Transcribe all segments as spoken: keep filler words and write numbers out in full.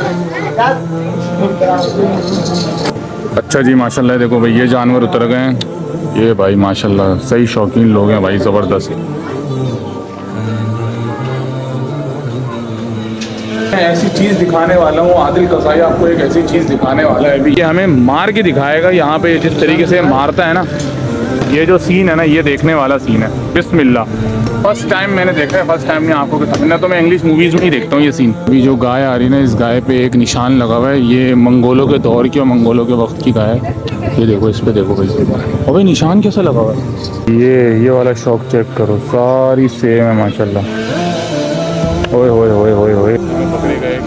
अच्छा जी माशाल्लाह, देखो भाई ये जानवर उतर गए हैं। ये भाई माशाल्लाह सही शौकीन लोग हैं भाई, ज़बरदस्त। ऐसी चीज़ दिखाने वाला हूँ, आदिल कसाई आपको एक ऐसी चीज़ दिखाने वाला है अभी। ये हमें मार के दिखाएगा। यहाँ पे जिस तरीके से मारता है ना, ये जो सीन है ना, ये देखने वाला सीन है। बिस्मिल्लाह, फर्स्ट टाइम मैंने देखा है, फर्स्ट टाइम मैं आपको के सामने। तो मैं इंग्लिश मूवीज़ में ही देखता हूँ ये सीन। अभी जो गाय आ रही है ना, इस गाय पे एक निशान लगा हुआ है। ये मंगोलों के दौर की और मंगोलों के वक्त की गाय है। ये देखो, इस पे देखो भाई, और भाई निशान कैसा लगा हुआ है। ये ये वाला शौक चेक करो, सारी सेम है माशाल्लाह। ओए होए होए होए होए, पकड़े गए।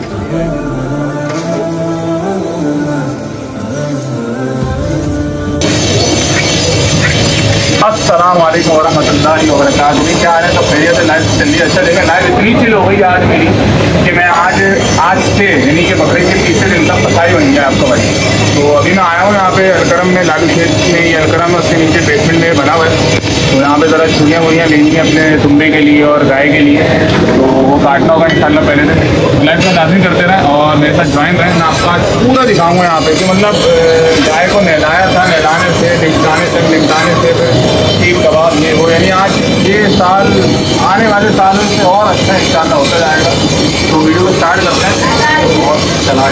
अस्सलाम वालेकुम वरहमतुल्लाहि वबरकातुहू। क्या हाल है? सब खैरियत है? लाइव चल रही है? अच्छा देखा, लाइव इतनी चिल हो गई आज मेरी कि मैं आज आज से यानी कि बकरीद के तीसरे दिन तक कसाई बन गया आपका भाई। तो अभी मैं आया हूँ यहाँ पे अलकरम में, लालू खेत में। ये अलकरम उसके नीचे बेसमेंट में बना हुआ है। तो यहाँ पे ज़रा छुरियाँ वुरियाँ लेनी है अपने तुम्बे के लिए और गाय के लिए। तो वो काटना होगा इंशाल्लाह। पहले से लाइव में लाजमी करते रहें और मेरे साथ ज्वाइन रहें। मैं आपको आज पूरा दिखाऊँगा यहाँ पे कि मतलब गाय को नहलाया था, नहलाने से निपटाने से निपटाने से ठीक कबाब ये वो, यानी आज ये साल आने वाले सालों से और अच्छा इंशाल्लाह होता जाएगा। तो वीडियो को स्टार्ट करते हैं और चला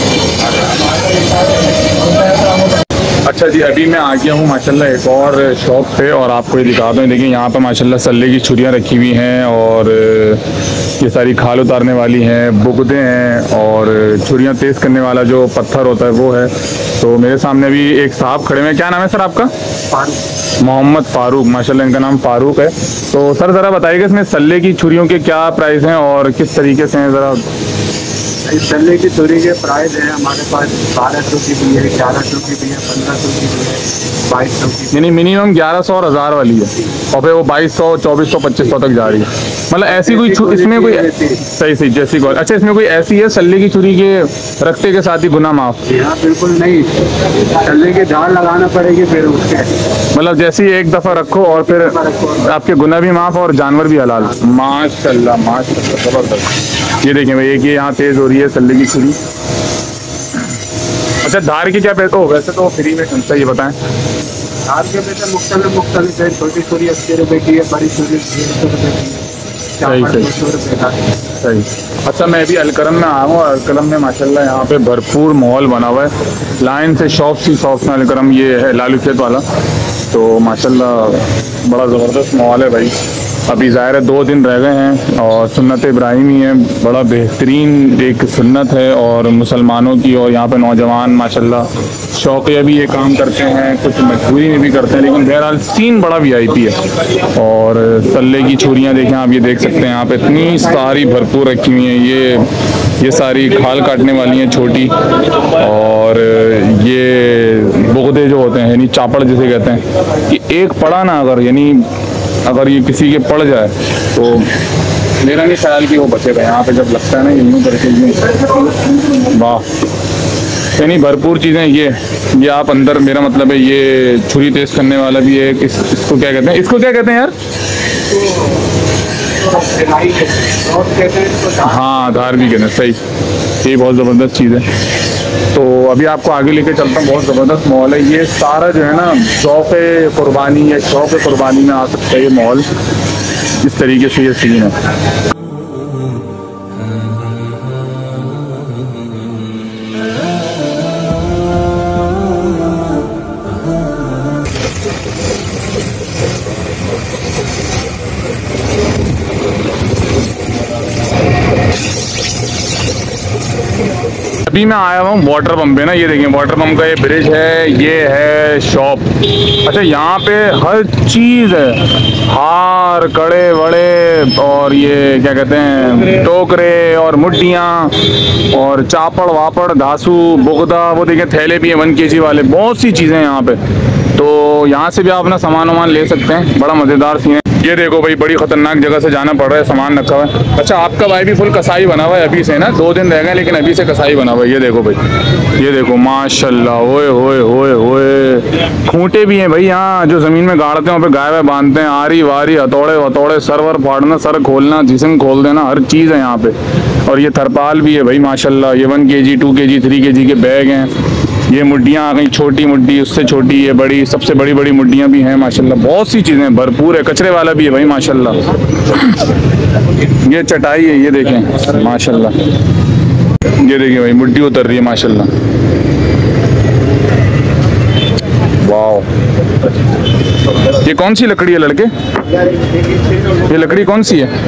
देते। अच्छा जी, अभी मैं आ गया हूँ माशाल्लाह एक और शॉप पे और आपको ये दिखाता हूँ। देखिए यहाँ पे माशाल्लाह सल्ले की छुरियाँ रखी हुई हैं और ये सारी खाल उतारने वाली हैं, बुगदे हैं और छुरियाँ तेज़ करने वाला जो पत्थर होता है वो है। तो मेरे सामने अभी एक साहब खड़े हैं। क्या नाम है सर आपका? फारूक। मोहम्मद फारूक, माशाल्लाह इनका नाम फारूक है। तो सर ज़रा बताइएगा इसमें सल्ले की छुरियों के क्या प्राइस हैं और किस तरीके से हैं ज़रा। इस सल्ले की छुरी के प्राइस है हमारे पास बारह सौ की भी है, ग्यारह सौ की भी है, पंद्रह सौ की भी है, बाईस सौ की। यानी मिनिमम ग्यारह सौ और हज़ार वाली है और फिर वो बाईस सौ चौबीस सौ पच्चीस सौ तक जा रही है। मतलब ऐसी कोई इसमें कोई सही सही जैसी कॉल। अच्छा, इसमें कोई ऐसी है सल्ले की छुरी के रखते के साथ ही गुना माफ? यहाँ बिल्कुल नहीं, सल्ले के झाड़ लगाना पड़ेगी फिर उसके। मतलब जैसे एक दफ़ा रखो और फिर आपके गुना भी माफ और जानवर भी हलाल। माशाल्लाह माशाल्लाह, ज़बरदस्त। ये देखें भाई, एक ये यहाँ तेज़ हो रही है सल्ले की छुरी। अच्छा, धार की क्या पैसे हो? वैसे तो फ्री में मिलता है, ये बताएं। धार के पैसे मुख्तलिफ मुख्तलिफ है। छोटी छुरी अस्सी रुपये की है, बड़ी छुरी डेढ़ सौ रुपये की है, सही सही सही। अच्छा, मैं अभी अलकरम में आया हूँ। अलकरम में माशाल्लाह यहाँ पे भरपूर माहौल बना हुआ है। लाइन से शॉप सी शॉप में अलकरम ये है लालू खेत वाला। तो माशाल्लाह बड़ा ज़बरदस्त माहौल है भाई। अभी ज़ाहिर है दो दिन रह गए हैं और सुन्नत इब्राहिमी है, बड़ा बेहतरीन एक सुन्नत है और मुसलमानों की। और यहाँ पे नौजवान माशाल्लाह शौकिया भी ये काम करते हैं, कुछ मजबूरी में भी करते हैं, लेकिन बहरहाल सीन बड़ा वी आई पी है। और सल्ले की छुरियाँ देखें आप, ये देख सकते हैं यहाँ पे इतनी सारी भरपूर रखी हुई हैं। ये ये सारी खाल काटने वाली हैं छोटी, और ये बुगदे जो होते हैं यानी चापड़ जिसे कहते हैं, कि एक पड़ा ना अगर यानी अगर ये किसी के पड़ जाए तो मेरा नहीं ख्याल कि वो बचेगा। यहाँ पे जब लगता है ना यूँ करके यूँ, वाह, यानी भरपूर चीज़ें। ये ये आप अंदर, मेरा मतलब है ये छुरी तेज़ करने वाला भी है। इस, इसको क्या कहते हैं? इसको क्या कहते हैं यार? हाँ, धार भी कहते हैं, सही। ये बहुत ज़बरदस्त चीज़ है। तो अभी आपको आगे लेके चलता हूँ। बहुत ज़बरदस्त माहौल है। ये सारा जो है ना शौक़ कुर्बानी या शौक़ कुर्बानी में आ सकता है ये माहौल। इस तरीके से ये सीन है। अभी मैं आया हूँ वाटर पम्प पे ना, ये देखिए वाटर पम्प का ये ब्रिज है, ये है शॉप। अच्छा, यहाँ पे हर चीज़ है, हार कड़े वड़े और ये क्या कहते हैं टोकरे और मुट्टियाँ और चापड़ वापड़ धासू बुगदा, वो देखिए थैले भी हैं वन के जी वाले, बहुत सी चीज़ें हैं यहाँ पे। तो यहाँ से भी आप अपना सामान वामान ले सकते हैं। बड़ा मज़ेदार सीन है। ये देखो भाई, बड़ी खतरनाक जगह से जाना पड़ रहा है, सामान रखा हुआ है। अच्छा, आपका भाई भी फुल कसाई बना हुआ है अभी से ना, दो दिन रह गए लेकिन अभी से कसाई बना हुआ है। ये देखो भाई, ये देखो माशाल्लाह, ओए होए होए होए, खूंटे भी हैं भाई यहाँ, जो ज़मीन में गाड़ते हैं वहाँ पे गाय वाय बांधते हैं। आरी वारी, हथौड़े वथौड़े, सरवर फाड़ना, सर खोलना, जिस्म खोल देना, हर चीज़ है यहाँ पे। और ये थरपाल भी है भाई माशाल्लाह। ये वन के जी, टू के जी, थ्री के जी के बैग हैं। ये मुड्डियाँ आ गई, छोटी मुड्डी, उससे छोटी, ये बड़ी, सबसे बड़ी बड़ी मुड्डियाँ भी हैं माशाल्लाह। बहुत सी चीज़ें भरपूर है। कचरे वाला भी है भाई माशाल्लाह। ये चटाई है, ये देखें माशाल्लाह। ये देखिए भाई, मुड्डी उतर रही है माशाल्लाह। वाह, ये कौन सी लकड़ी है लड़के? ये लकड़ी कौन सी है?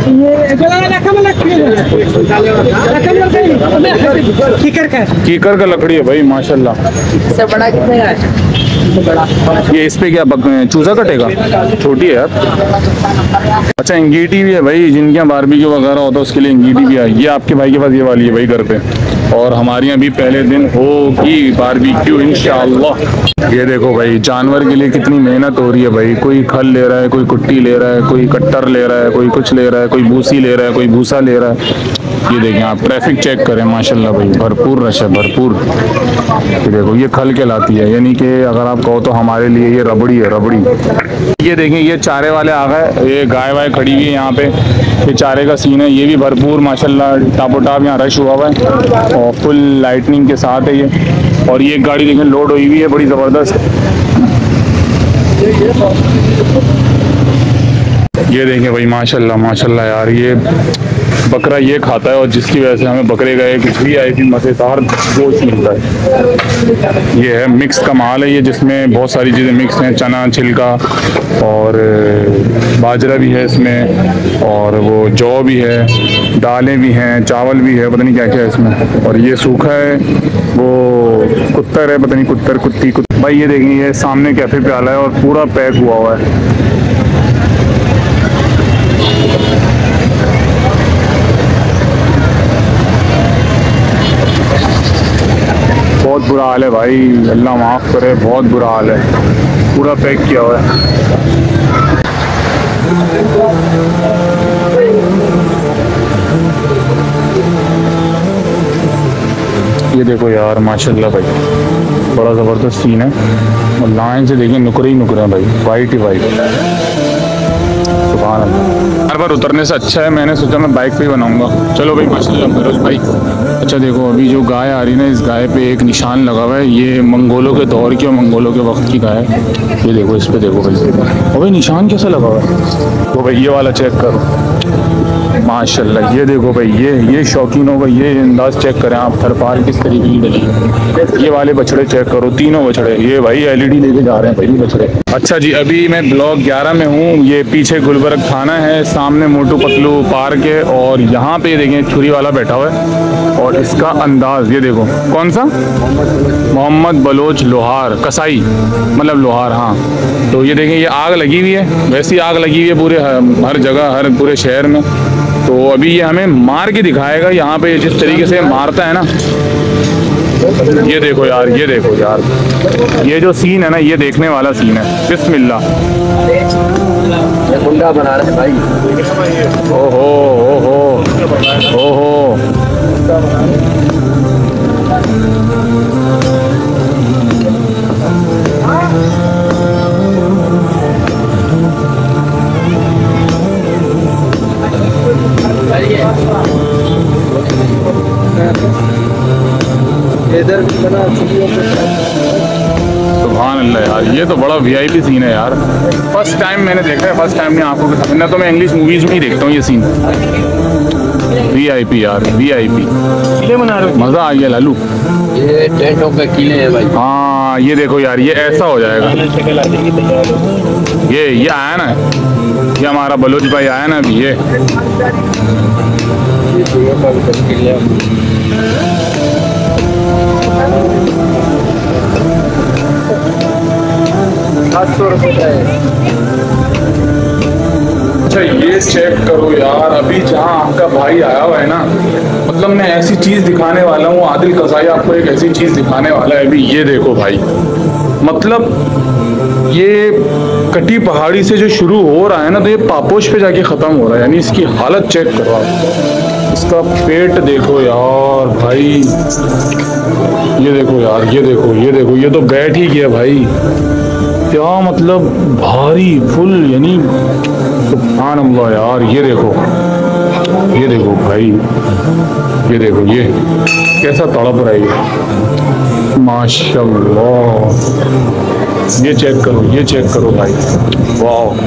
कीकर का कीकर का लकड़ी है भाई माशाल्लाह। सबसे बड़ा कितने का है? ये इस पे क्या चूजा कटेगा? छोटी है यार। अच्छा, अंगीठी भी है भाई, जिनके यहाँ बारबेक्यू वगैरह होता है उसके लिए अंगीठी भी है। ये आपके भाई के पास ये वाली है भाई घर पे, और हमारे यहाँ भी पहले दिन होगी बारबेक्यू इंशाअल्लाह। ये देखो भाई, जानवर के लिए कितनी मेहनत हो रही है भाई। कोई खल ले रहा है, कोई कुट्टी ले रहा है, कोई कट्टर ले रहा है, कोई कुछ ले रहा है, कोई भूसी ले रहा है, कोई भूसा ले रहा है। ये देखें आप, ट्रैफिक चेक करें माशाल्लाह भाई, भरपूर रश है, भरपूर। ये देखो, ये खल कहलाती है, यानी कि अगर आप कहो तो हमारे लिए ये रबड़ी है, रबड़ी। ये देखें, ये चारे वाले आ गए, ये गाय वाय खड़ी हुई है यहाँ पे, ये चारे का सीन है। ये भी भरपूर माशाल्लाह, टापो टाप यहाँ रश हुआ हुआ है और फुल लाइटनिंग के साथ है ये। और ये गाड़ी देखें, लोड हुई हुई है, बड़ी ज़बरदस्त। ये देखें भाई माशाल्लाह माशाल्लाह यार, ये बकरा ये खाता है और जिसकी वजह से हमें बकरे का एक भी आई थी मज़ेदार गोश्त मिलता है। ये है मिक्स का माल है ये, जिसमें बहुत सारी चीज़ें मिक्स हैं, चना, छिलका और बाजरा भी है इसमें, और वो जौ भी है, दालें भी हैं, चावल भी है, पता नहीं क्या क्या है इसमें। और ये सूखा है, वो कुत्तर है, पता नहीं कुत्तर कुत्ती कुत... भाई ये देखिए, ये सामने कैफ़े पे आला है और पूरा पैक हुआ हुआ है। बहुत बुरा हाल है भाई, अल्लाह माफ़ करे, बहुत बुरा हाल है, पूरा पैक किया हुआ है। ये देखो यार माशाल्लाह भाई, बड़ा ज़बरदस्त सीन है। और लाइन से देखिए, नुकरे ही नुकरे हैं भाई, वाइट ही वाइट। सुभान अल्लाह। हर बार उतरने से अच्छा है, मैंने सोचा मैं बाइक पे ही बनाऊंगा। चलो भाई माशाल्लाह फिरोज भाई। अच्छा देखो, अभी जो गाय आ रही है ना, इस गाय पे एक निशान लगा हुआ है, ये मंगोलों के दौर की और मंगोलों के वक्त की गाय है। ये देखो, इस पे देखो भाई, और भाई निशान कैसा लगा हुआ है? वो भाई ये वाला चेक करो माशाल्लाह। ये देखो भाई, ये ये शौकीन होगा, ये अंदाज चेक करें आप, थरपाल किस तरीके की डली है। ये वाले बछड़े चेक करो, तीनों बछड़े। ये भाई एलईडी लेके जा रहे हैं भाई बछड़े। अच्छा जी, अभी मैं ब्लॉक ग्यारह में हूँ। ये पीछे गुलबर्ग थाना है, सामने मोटू पतलू पार्क है, और यहाँ पे देखें छुरी वाला बैठा हुआ है, और इसका अंदाज ये देखो। कौन सा? मोहम्मद बलोच लोहार, कसाई मतलब लोहार। हाँ, तो ये देखें, ये आग लगी हुई है, वैसी आग लगी हुई है पूरे हर जगह, हर पूरे शहर में। तो अभी ये हमें मार के दिखाएगा यहाँ पे, जिस तरीके से मारता है ना। ये देखो यार, ये देखो यार, ये जो सीन है ना, ये देखने वाला सीन है। बिस्मिल्लाह। ये गुंडा बना रहे भाई। ओहो ओहो ओहो, इधर भी बना सुभान अल्लाह यार, ये तो बड़ा वीआईपी सीन है यार। फर्स्ट टाइम मैंने देखा है, फर्स्ट टाइम नहीं आंखों के सामने। तो मैं इंग्लिश मूवीज में ही देखता हूँ ये सीन। वीआईपी यार, वीआईपी। किले बना रहे हो, मजा आ गया लालू। ये टेंटों के किले है भाई। हाँ, ये देखो यार, ये ऐसा हो जाएगा। ये ये आया ना, ये हमारा बलोच भाई आया ना अभी। ये सात सौ रुपये का है। अच्छा, ये चेक करो यार, अभी जहाँ आपका भाई आया हुआ है ना, मतलब मैं ऐसी चीज़ दिखाने वाला हूँ, आदिल कसाई आपको एक ऐसी चीज़ दिखाने वाला है अभी। ये देखो भाई, मतलब ये कटी पहाड़ी से जो शुरू हो रहा है ना, तो ये पापोश पे जाके ख़त्म हो रहा है। यानी इसकी हालत चेक करो आप, इसका पेट देखो यार भाई, ये देखो यार, ये देखो, ये देखो, ये तो बैठ ही गया भाई। क्या मतलब भारी फुल, यानी सुभान अल्लाह यार। ये देखो, ये देखो भाई, ये देखो, ये कैसा तड़प रहा है माशाल्लाह। ये चेक करो, ये चेक करो भाई, वाह,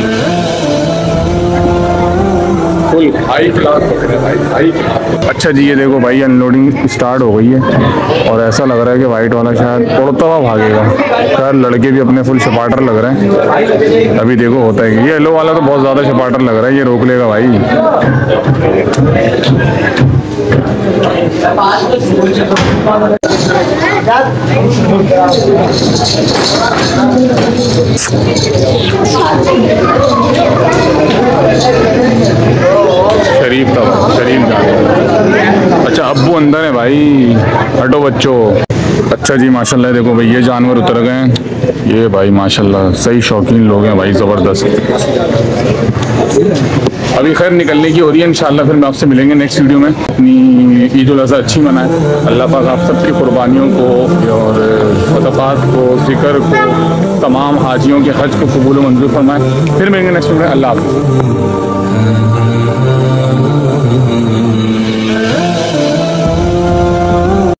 फुल हाई क्लास पकड़े भाई, हाई क्लास। अच्छा जी, ये देखो भाई अनलोडिंग स्टार्ट हो गई है और ऐसा लग रहा है कि वाइट वाला शायद उड़ता हुआ भागेगा। खैर लड़के भी अपने फुल शपाटर लग रहे हैं, अभी देखो होता है कि ये येलो वाला तो बहुत ज़्यादा शपाटर लग रहा है, ये रोक लेगा भाई। शरीफ था, शरीफ था। अच्छा अब्बू अंदर है भाई, हटो बच्चों। अच्छा जी माशाल्लाह, देखो भाई ये जानवर उतर गए हैं। ये भाई माशाल्लाह सही शौकीन लोग हैं भाई, ज़बरदस्त। अभी खैर निकलने की हो रही है, इंशाल्लाह फिर मैं आपसे मिलेंगे नेक्स्ट वीडियो में। अपनी ईद उल अज़हा अच्छी मनाएं, अल्लाह पाक आप सबकी कुर्बानियों को और सदक़ात को, ज़िक्र को, तमाम हाजियों के हज को कबूल मंजूर फरमाएं। फिर मिलेंगे नेक्स्ट वीडियो में, अल्लाह हाफ़िज़।